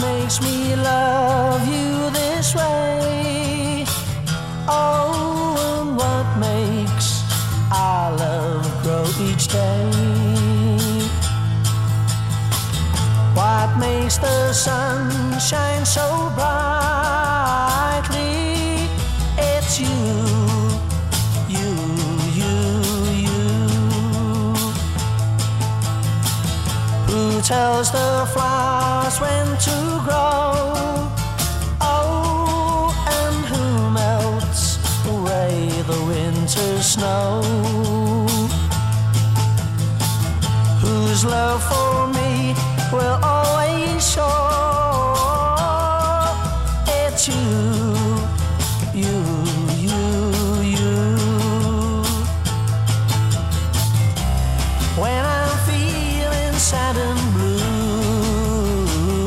makes me love you this way? Oh, and what makes our love grow each day? What makes the sun shine so brightly? It's you, you, you, you. Who tells the flowers when to grow? Oh, and who melts away the winter snow? Whose love for me will always show? It's you, you, you, you. When I'm feeling sad and blue,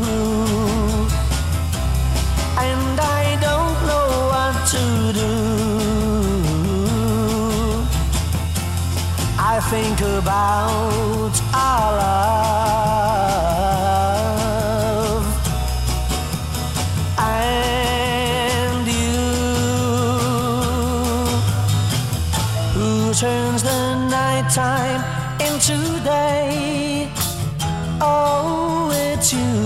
and I don't know what to do, I think about our love and you. Who turns the nighttime into day? Oh, it's you.